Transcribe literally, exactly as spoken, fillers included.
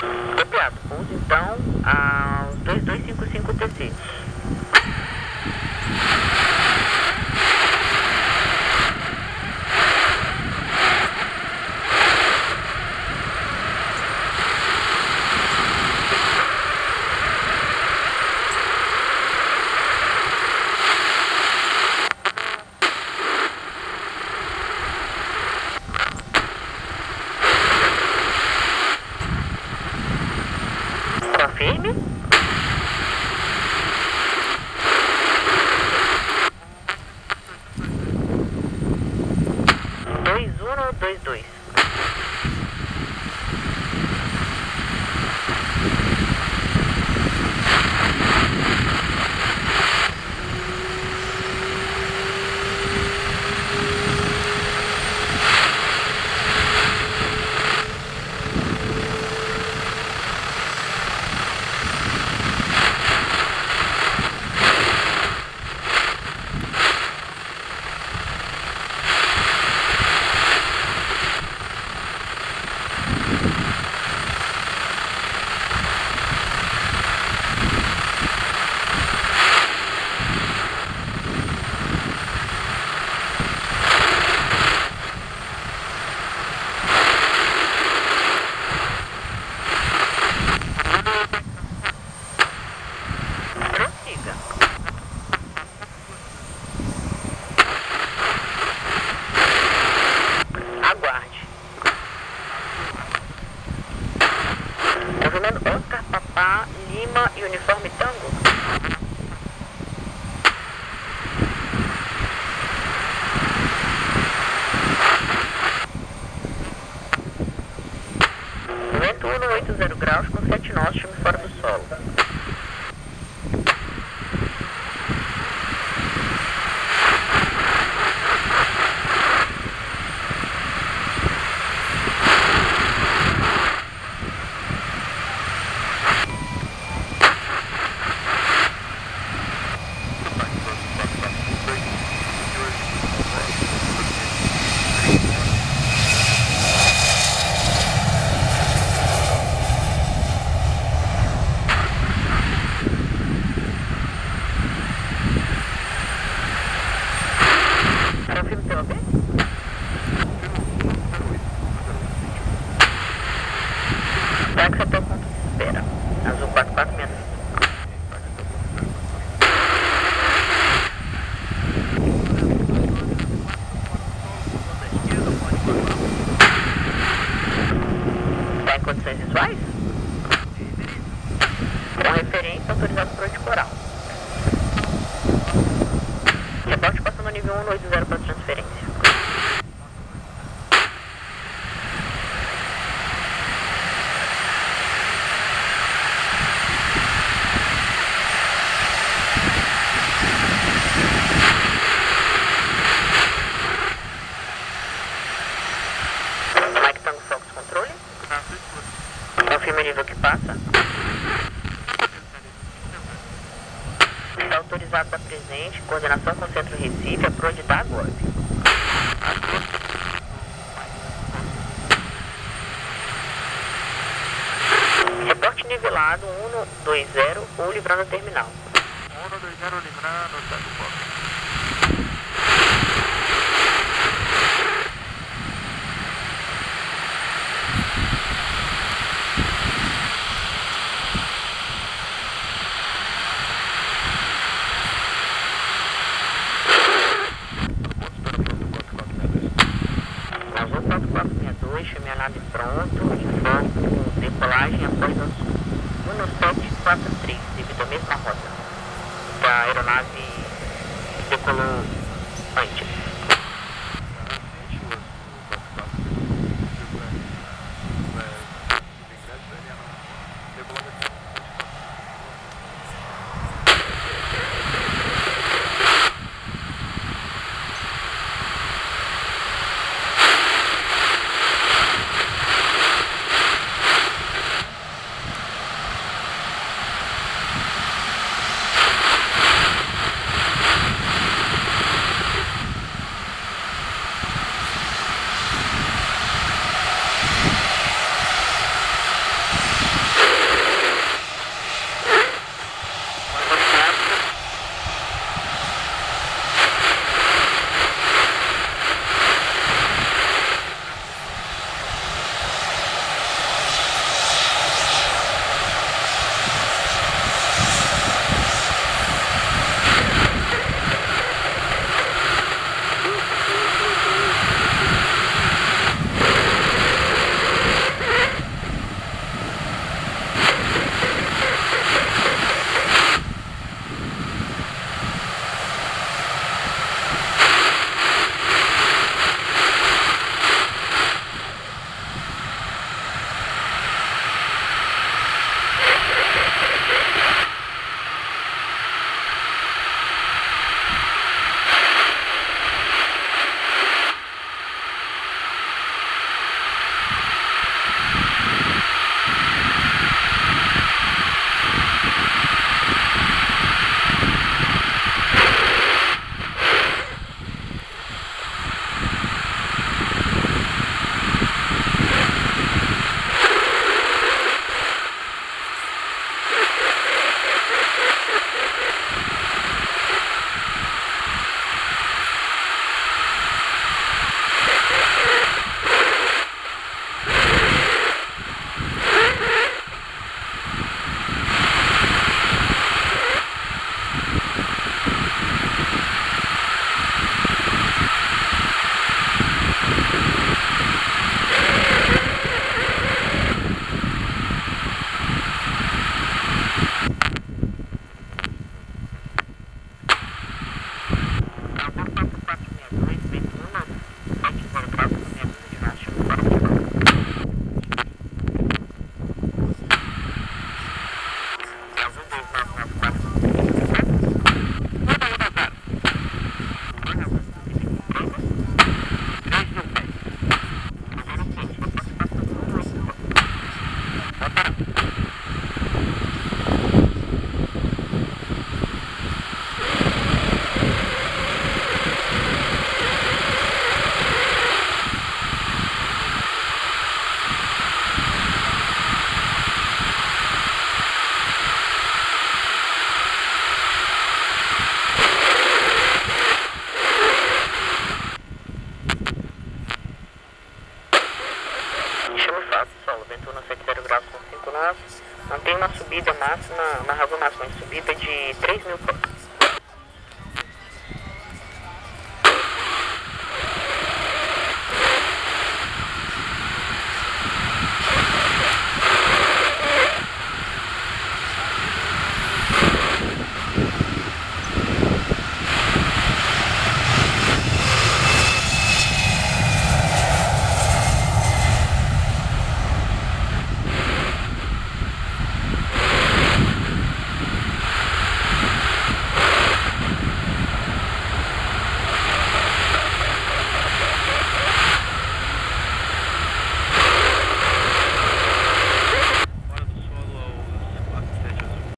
Copiado. Use então a dois dois cinco cinco T C. Confirme. Dois um ou dois dois. Movimento Oscar Papá Lima e Uniforme Tango. Vento um oito zero graus com sete nós, chame fora do solo. Táxi até o ponto de espera. Azul quatro quatro seis. Está em condições visuais? Com referência autorizado por anticoral. Reporte passando no nível um oito zero para transferência. Confirma o nível que passa. Está autorizado para presente, coordenação com o Centro Recife, a proa de dar agora. Reporte nivelado um dois zero ou livrando o terminal. um dois zero livrando, está do ponto. Azul quatro quatro seis dois, chame a nave pronto, informo decolagem após as um sete quatro três, devido à mesma rota. A aeronave decolou antes. nós mantém uma subida máxima, uma razão máxima de subida de três mil pés.